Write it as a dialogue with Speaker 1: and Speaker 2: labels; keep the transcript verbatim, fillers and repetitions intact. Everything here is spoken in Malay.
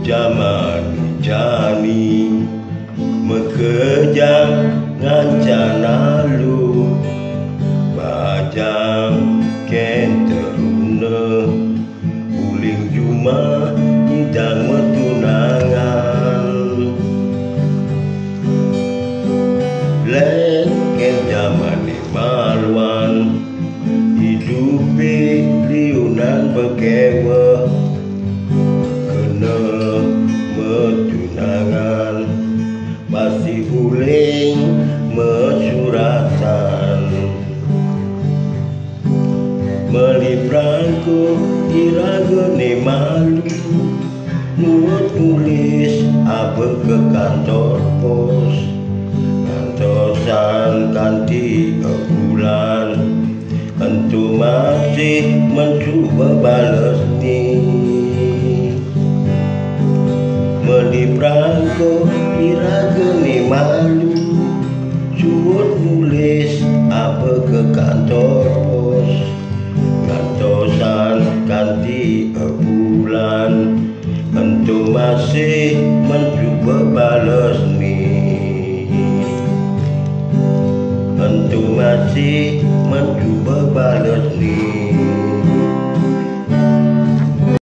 Speaker 1: zaman jani mekejang ngancana lu bajang ken teruna uling juma hidang metunangan len ken zaman ni maluan hidupi liunan bekewa kena metunangan masih uling mesuratan melibrangku iraga ni malu nuat tulis apa ke kantor pos kantor san ganti bulan entu masih mencuba balas ni melibrangku iraga ni malu suut nulis apa ke kantor pos kantosan ganti bulan entu masih mencuba balas ni entu masih mencuba balas ni